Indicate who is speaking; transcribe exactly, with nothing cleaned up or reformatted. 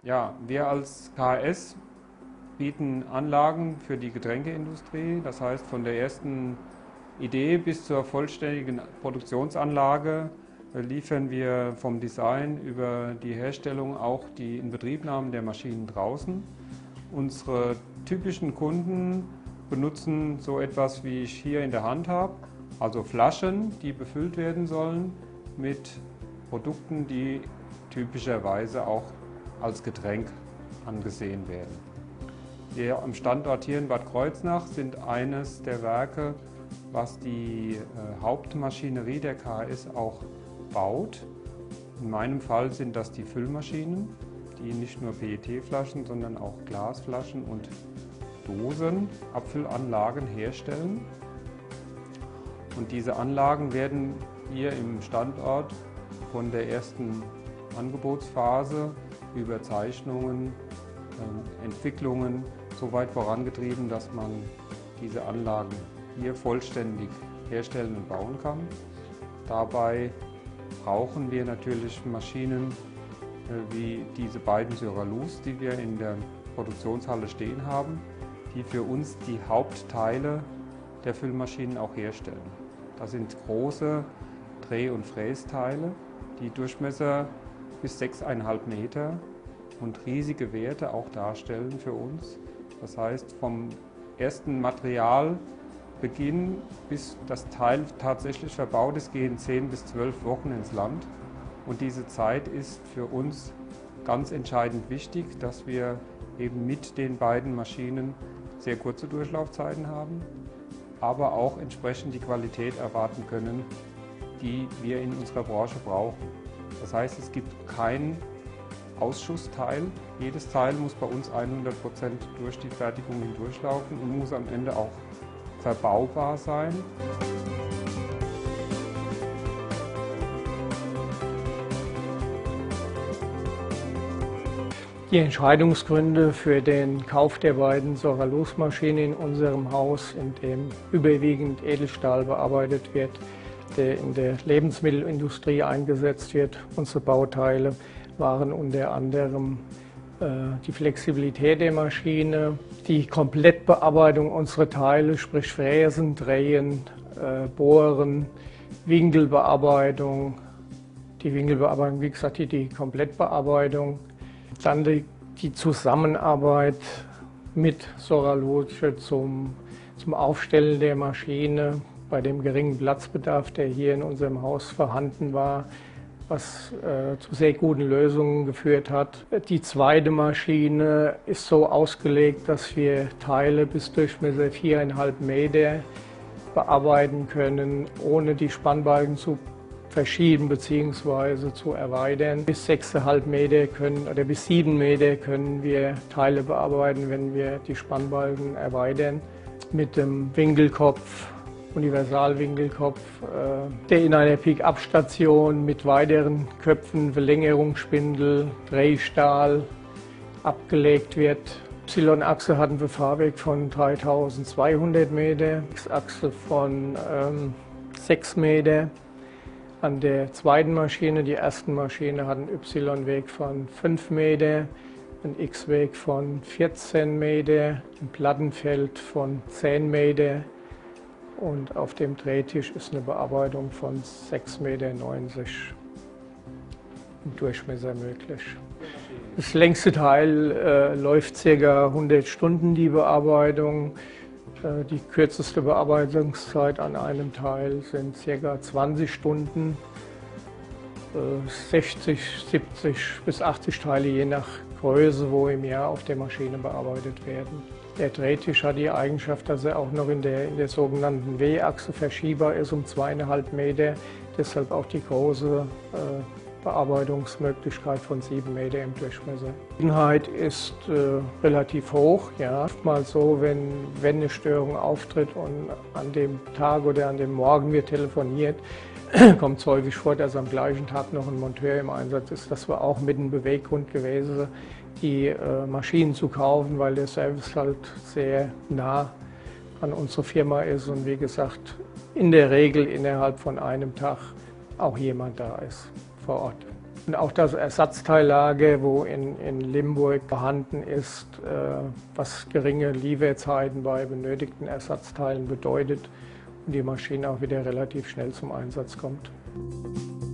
Speaker 1: Ja, wir als K H S bieten Anlagen für die Getränkeindustrie, das heißt von der ersten Idee bis zur vollständigen Produktionsanlage liefern wir vom Design über die Herstellung auch die Inbetriebnahme der Maschinen draußen. Unsere typischen Kunden benutzen so etwas, wie ich hier in der Hand habe, also Flaschen, die befüllt werden sollen mit Produkten, die typischerweise auch als Getränk angesehen werden. Wir am Standort hier in Bad Kreuznach sind eines der Werke, was die äh, Hauptmaschinerie der K H S auch baut. In meinem Fall sind das die Füllmaschinen, die nicht nur P E T-Flaschen, sondern auch Glasflaschen und Dosen, Abfüllanlagen herstellen. Und diese Anlagen werden hier im Standort von der ersten Angebotsphase über Zeichnungen, äh, Entwicklungen so weit vorangetrieben, dass man diese Anlagen hier vollständig herstellen und bauen kann. Dabei brauchen wir natürlich Maschinen äh, wie diese beiden Syralus, die wir in der Produktionshalle stehen haben, die für uns die Hauptteile der Füllmaschinen auch herstellen. Das sind große Dreh- und Frästeile, die Durchmesser bis sechs Komma fünf Meter und riesige Werte auch darstellen für uns. Das heißt, vom ersten Materialbeginn bis das Teil tatsächlich verbaut ist, gehen zehn bis zwölf Wochen ins Land. Und diese Zeit ist für uns ganz entscheidend wichtig, dass wir eben mit den beiden Maschinen sehr kurze Durchlaufzeiten haben, aber auch entsprechend die Qualität erwarten können, die wir in unserer Branche brauchen. Das heißt, es gibt kein Ausschussteil. Jedes Teil muss bei uns hundert Prozent durch die Fertigung hindurchlaufen und muss am Ende auch verbaubar sein.
Speaker 2: Die Entscheidungsgründe für den Kauf der beiden Syralus-Maschinen in unserem Haus, in dem überwiegend Edelstahl bearbeitet wird, der in der Lebensmittelindustrie eingesetzt wird, unsere Bauteile, waren unter anderem äh, die Flexibilität der Maschine, die Komplettbearbeitung unserer Teile, sprich Fräsen, Drehen, äh, Bohren, Winkelbearbeitung, die Winkelbearbeitung, wie gesagt, die, die Komplettbearbeitung, dann die, die Zusammenarbeit mit Syralus zum, zum Aufstellen der Maschine bei dem geringen Platzbedarf, der hier in unserem Haus vorhanden war, was äh, zu sehr guten Lösungen geführt hat. Die zweite Maschine ist so ausgelegt, dass wir Teile bis Durchmesser vier Komma fünf Meter bearbeiten können, ohne die Spannbalken zu verschieben bzw. zu erweitern. Bis sechs Komma fünf Meter können oder bis sieben Meter können wir Teile bearbeiten, wenn wir die Spannbalken erweitern. Mit dem Winkelkopf, Universalwinkelkopf, der in einer Pick-up-Station mit weiteren Köpfen, Verlängerungsspindel, Drehstahl abgelegt wird. Y-Achse hat einen Befahrweg von dreitausendzweihundert Meter, X-Achse von ähm, sechs Meter. An der zweiten Maschine, die ersten Maschine, hat einen Y-Weg von fünf Meter, einen X-Weg von vierzehn Meter, ein Plattenfeld von zehn Meter. Und auf dem Drehtisch ist eine Bearbeitung von sechs Komma neunzig Meter im Durchmesser möglich. Das längste Teil äh, läuft ca. hundert Stunden, die Bearbeitung. Äh, die kürzeste Bearbeitungszeit an einem Teil sind ca. zwanzig Stunden. Äh, sechzig, siebzig bis achtzig Teile je nach Größe, wo im Jahr auf der Maschine bearbeitet werden. Der Drehtisch hat die Eigenschaft, dass er auch noch in der, in der sogenannten W-Achse verschiebbar ist um zwei Komma fünf Meter. Deshalb auch die große äh, Bearbeitungsmöglichkeit von sieben Meter im Durchmesser. Die Sicherheit ist äh, relativ hoch. Ja. Oftmals so, wenn, wenn eine Störung auftritt und an dem Tag oder an dem Morgen wird telefoniert, kommt es häufig vor, dass am gleichen Tag noch ein Monteur im Einsatz ist. Das war auch mit ein Beweggrund gewesen, die äh, Maschinen zu kaufen, weil der Service halt sehr nah an unsere Firma ist und wie gesagt, in der Regel innerhalb von einem Tag auch jemand da ist vor Ort. Und auch das Ersatzteillager, wo in, in Limburg vorhanden ist, äh, was geringe Lieferzeiten bei benötigten Ersatzteilen bedeutet und die Maschine auch wieder relativ schnell zum Einsatz kommt.